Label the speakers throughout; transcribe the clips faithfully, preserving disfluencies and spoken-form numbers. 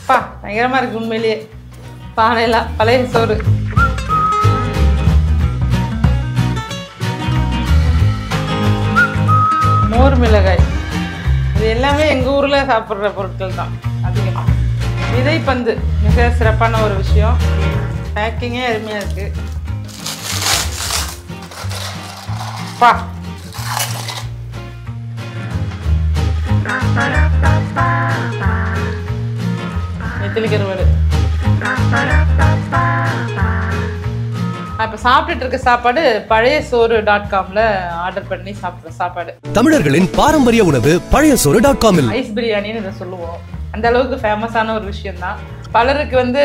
Speaker 1: பா பயங்கரமாக இருக்குது உண்மையிலேயே. பானைலாம் பழைய சோறு. மோர் மிளகாய் இது எல்லாமே எங்கள் ஊரில் சாப்பிட்ற பொருட்கள் தான் அதிகமாக. விதைப்பந்து மிக சிறப்பான ஒரு விஷயம். பேக்கிங்கே அருமையாக இருக்குது. பா நெத்திலி கருவாடு. இப்போ சாப்பிட்டுட்டு இருக்க சாப்பாடு பழைய சோறு டாட் காம்ல ஆர்டர் பண்ணி சாப்பிட்ற சாப்பாடு.
Speaker 2: தமிழர்களின் பாரம்பரிய உணவு பழைய சோறு டாட் காமில்
Speaker 1: ஐஸ் பிரியாணின்னு இதை சொல்லுவோம். அந்த அளவுக்கு ஃபேமஸான ஒரு விஷயம் தான். பலருக்கு வந்து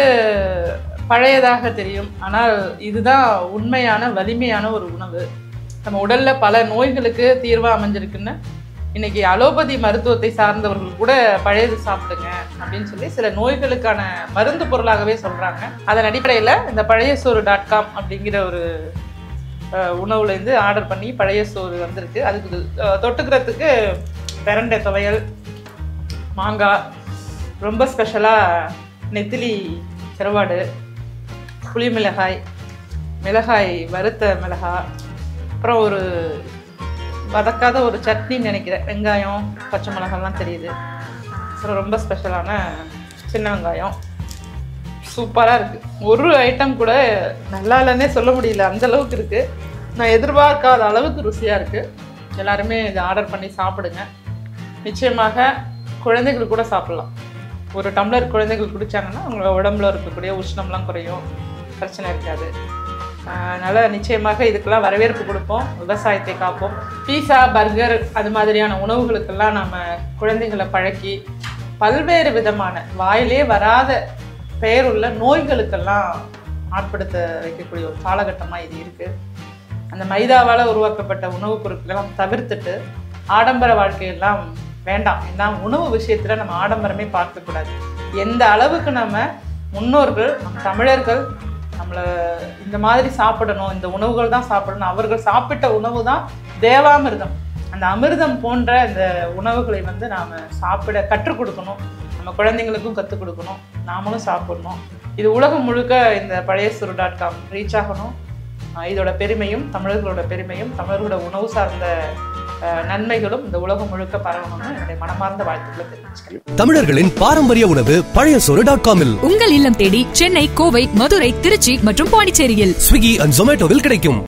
Speaker 1: பழையதாக தெரியும், ஆனால் இதுதான் உண்மையான வலிமையான ஒரு உணவு. நம்ம உடல்ல பல நோய்களுக்கு தீர்வாக அமைஞ்சிருக்குன்னு இன்னைக்கு அலோபதி மருத்துவத்தை சார்ந்தவர்கள் கூட பழையது சாப்பிடுங்க அப்படின்னு சொல்லி சில நோய்களுக்கான மருந்து பொருளாகவே சொல்றாங்க. அதன் அடிப்படையில் இந்த பழைய சோறு டாட் காம் அப்படிங்கிற ஒரு உணவுலேருந்து ஆர்டர் பண்ணி பழைய சோறு வந்திருக்கு. அதுக்கு தொட்டுக்கிறதுக்கு பிரண்டை துவையல், மாங்காய், ரொம்ப ஸ்பெஷலாக நெத்திலி கருவாடு, புளி மிளகாய், மிளகாய் வறுத்த மிளகாய், அப்புறம் ஒரு வதக்காத ஒரு சட்னின்னு நினைக்கிறேன். வெங்காயம் பச்சை மிளகாய்லாம் தெரியுது. அப்புறம் ரொம்ப ஸ்பெஷலான சின்ன வெங்காயம். சூப்பராக இருக்குது. ஒரு ஐட்டம் கூட நல்லா இல்லைன்னே சொல்ல முடியல, அந்த அளவுக்கு இருக்குது. நான் எதிர்பார்க்காத அளவுக்கு ருசியாக இருக்குது. எல்லாருமே இதை ஆர்டர் பண்ணி சாப்பிடுங்க. நிச்சயமாக குழந்தைகள் கூட சாப்பிட்லாம். ஒரு டம்ளர் குழந்தைகள் குடித்தாங்கன்னா அவங்களோட உடம்புல இருக்கக்கூடிய உஷ்ணம்லாம் குறையும், பிரச்சனை இருக்காது. அதனால் நிச்சயமாக இதுக்கெல்லாம் வரவேற்பு கொடுப்போம், விவசாயத்தை காப்போம். பீஸா, பர்கர் அது மாதிரியான உணவுகளுக்கெல்லாம் நம்ம குழந்தைங்களை பழக்கி பல்வேறு விதமான வாயிலே வராத பெயருள்ள நோய்களுக்கெல்லாம் ஆட்படுத்த வைக்கக்கூடிய ஒரு காலகட்டமாக இது இருக்குது. அந்த மைதாவால் உருவாக்கப்பட்ட உணவுப் பொருட்களெல்லாம் தவிர்த்துட்டு ஆடம்பர வாழ்க்கையெல்லாம் வேண்டாம். ஏன்னா உணவு விஷயத்தில் நம்ம ஆடம்பரமே பார்க்கக்கூடாது. எந்த அளவுக்கு நம்ம முன்னோர்கள், நம் தமிழர்கள் நம்மளை இந்த மாதிரி சாப்பிடணும், இந்த உணவுகள் தான் சாப்பிடணும், அவர்கள் சாப்பிட்ட உணவு தான் தேவாமிர்தம். அந்த அமிர்தம் போன்ற இந்த உணவுகளை வந்து நாம் சாப்பிட கற்றுக் கொடுக்கணும். நம்ம குழந்தைங்களுக்கும் கற்றுக் கொடுக்கணும், நாமளும் சாப்பிடணும். இது உலகம் முழுக்க இந்த பழைய சோறு டாட் காம் ரீச் ஆகணும். இதோட பெருமையும் தமிழர்களோட பெருமையும் தமிழர்களோட உணவு சார்ந்த நன்மைகளும் இந்த உலகம் முழுக்க பரவணும்னு என்னுடைய மனமார்ந்த வாழ்த்துக்களை தெரிவிச்சுக்கிறேன்.
Speaker 2: தமிழர்களின் பாரம்பரிய உணவு பழைய சோறு டாட் காமில்
Speaker 3: உங்கள் இல்லம் தேடி சென்னை, கோவை, மதுரை, திருச்சி மற்றும் பாண்டிச்சேரியில்
Speaker 2: ஸ்விக்கி அண்ட் ஜொமேட்டோவில் கிடைக்கும்.